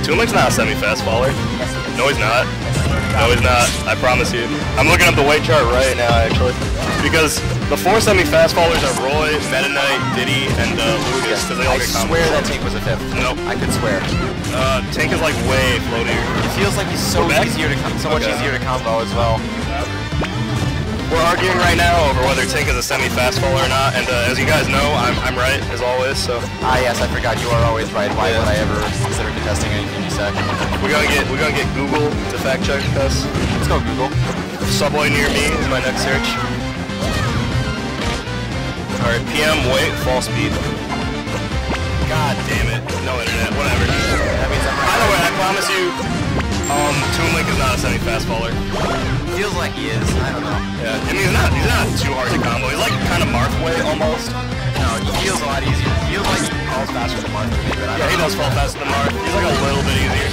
Toon Link's not a semi-fast faller. No, he's not. No, he's not. I promise you. I'm looking up the weight chart right now, actually. Because the 4 semi-fast fallers are Roy, Meta Knight, Diddy, and Lucas. They all I swear that Tank was a 5th. Nope. I could swear. Tank is like way floatier. It feels like he's so easier to much easier to combo as well. We're arguing right now over whether Tank is a semi-fast faller or not, and as you guys know, I'm right as always. So. Yes, I forgot you are always right. Why would I ever consider contesting anything you say? We're gonna get Google to fact check this. Let's go Google. Subway near me is my next search. Alright, PM, weight, fall speed. God damn it. No internet, whatever. That means I'm right. By the way, I promise you, Toon Link is not a semi-fast faller. Feels like he is, I don't know. Yeah, I mean, he's not too hard to combo. He's like kind of Marth way almost. No, he feels a lot easier. He feels like he falls faster than Marth to me, but I Yeah, he does fall faster than Marth. He's like a little bit easier.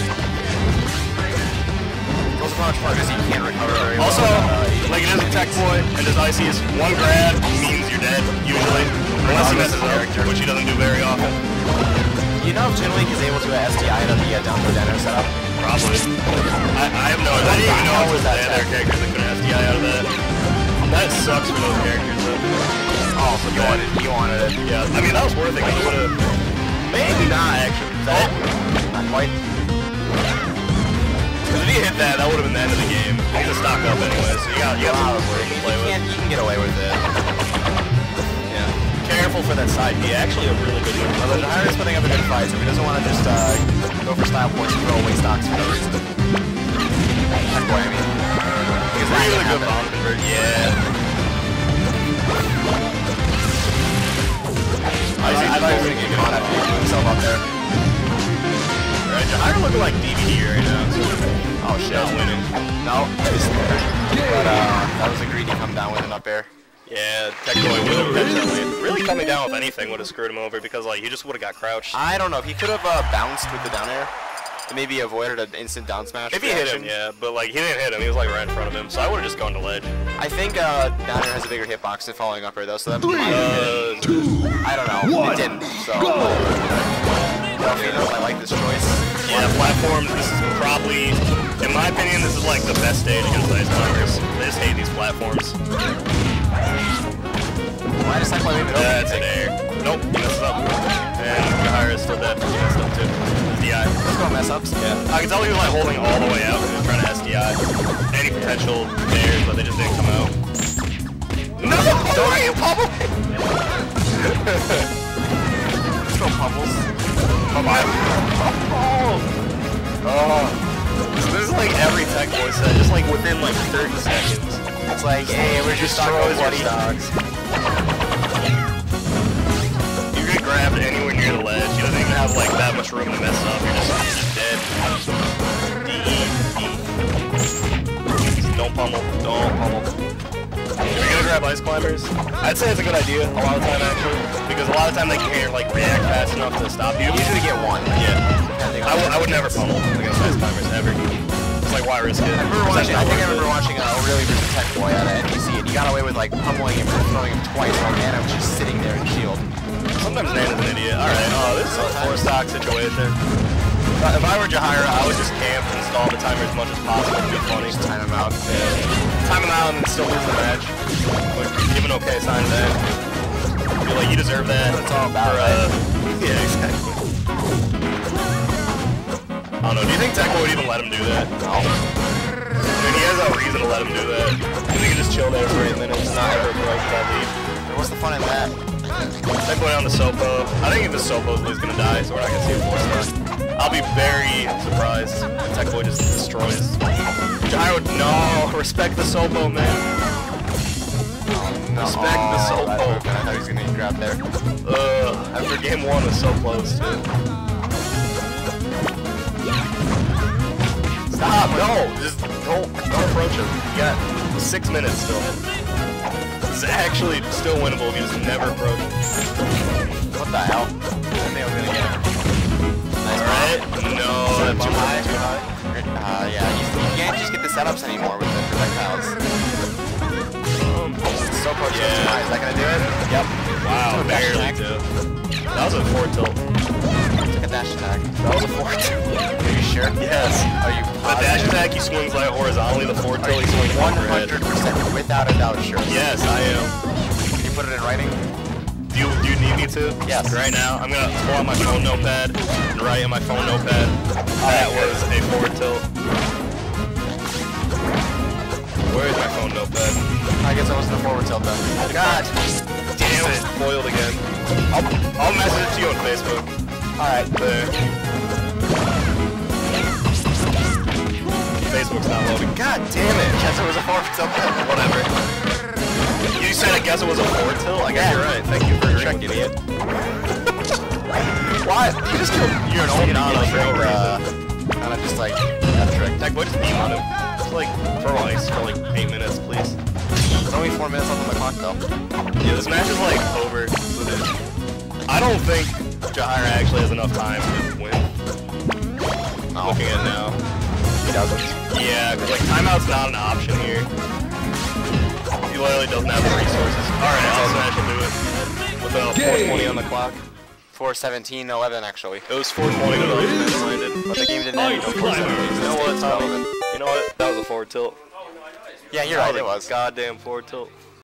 Also, how much fun because he can't recover very well. Also, like it is a tech boy, and his ICs, one grab means you're dead, usually. Unless he messes up, which he doesn't do very often. Do you know if Jinlink is able to SDI out of the down throw down air setup? Probably. I have no idea. I didn't even know it was that other characters that couldn't SDI out of that. That sucks for those characters though. Oh, so you wanted it. Yeah, I mean that was worth it because it would have maybe not actually. Not quite. Because if he hit that, that would have been the end of the game. He needs to stock up anyway, so you got some room to play with. You can get away with it. Yeah. Careful for that side B. Actually a really good one. Although Jahire's putting up a good fight, so he doesn't want to just go for style points and throw away stocks for no reason. Tech boy, I mean. Really good bomb convert. Yeah. I thought he was going to get good on after he put himself up there. Alright, Jahire looking like DVD right now. Oh shit. Not winning. No, he's third. But that was a greedy come down with an up air. Yeah, Tech Boy would have catched that lead. Really coming down with anything would have screwed him over because like he just would have got crouched. I don't know, if he could have bounced with the down air and maybe avoided an instant down smash. If he hit him, yeah, but like he didn't hit him, he was like right in front of him, so I would have just gone to ledge. I think down air has a bigger hitbox than following up air though, so that might have hit him. I don't know, it didn't, so I like this choice. Yeah, platforms, this is probably, in my opinion, this is like the best stage against Ice Climbers. They just hate these platforms. Why does that play even open? That's an air. Nope, he messed up. And Jahire is still dead. He messed up too. SDI. Let's go mess ups. Yeah. I can tell he was like holding all the way out when he was trying to SDI. Any potential dares, but they just didn't come out. No! Don't are you pummel? Let's go pummels. Oh. So this is like every Tech Boy set, just like within like 30 seconds. It's like, hey, we're just talking about buddy. You get grabbed anywhere near the ledge. He doesn't even have like that much room to mess up. You're just dead. Don't pummel. Don't pummel. If you're gonna grab Ice Climbers, I'd say it's a good idea a lot of the time actually, because a lot of the time they can't like react fast enough to stop you. You usually get one. Yeah. I would never pummel against Ice Climbers ever. It's like why risk it? I remember watching O'Reilly vs Tech Boy at NBC, and he got away with like pummeling him and throwing him twice while Nana was just sitting there in shield. Sometimes Nana's an idiot. Alright, this is a 4-stock situation. If I were Jahire, I would just camp and stall the timer as much as possible to be funny. Just time him out. Yeah. Time him out and then still lose the match. But give an okay sign then. I feel like you deserve that. That's all about, right? Yeah, exactly. I don't know, do you think Tekla would even let him do that? No. I mean, he has no reason to let him do that. I think he can just chill there for 8 minutes, not ever approach that lead. What's the fun in that? Tekla down the Sopo. I think if the Sopo is gonna die, so we're not gonna see a 4-star. I'll be very surprised if Tekla just destroys. Jahire would, no, respect the Sopo, man. No. Respect the Sopo. I thought he was gonna get grabbed there. After game 1 was so close, too. Stop! No! Just don't approach him. You got 6 minutes still. This is actually still winnable if you just never approach him. What the hell? I think I was gonna get him. Nice. Alright. No, that's too high. Yeah, you can't just get the setups anymore with the projectiles. So approach too high. Is that gonna do it? Yep. Wow, barely too. That was a forward tilt. Took a dash attack. That was a forward tilt. Are you sure? Yes. Are you The dash attack, he swings like horizontally. The forward tilt, he swings 100% without a doubt sure? Yes, I am. Can you put it in writing? Do you need me to? Yes. Right now, I'm gonna pull out my phone notepad and write in my phone notepad. That was a forward tilt. Where is my phone notepad? I guess it was the forward tilt then. God damn it, foiled again. I'll message it to you on Facebook. Alright. There. Facebook's not loading. God damn it. Guess it was a forward tilt then. Whatever. You said I guess it was a forward tilt? I guess you're right. Thank you for Trick, agreeing with idiot. me. What? You just killed. You're an old Get on idiot. for no Kind of just like that trick. Tech, what just beam on him? Just like, throw ice for like 8 minutes, please. There's only 4 minutes left on the clock though. Yeah, this match is like over with it. I don't think Jahaira actually has enough time to win. No. Looking at it now. He doesn't. Yeah, because like timeout's not an option here. He literally doesn't have the resources. Alright, I'll smash and do it. With 4:20 on the clock. 4:17:11 actually. It was 4:20 when I was reminded. But the game didn't end until 4:17. You know what, Tommy? You know what? That was a forward tilt. Yeah, you're right, it was. Goddamn forward tilt.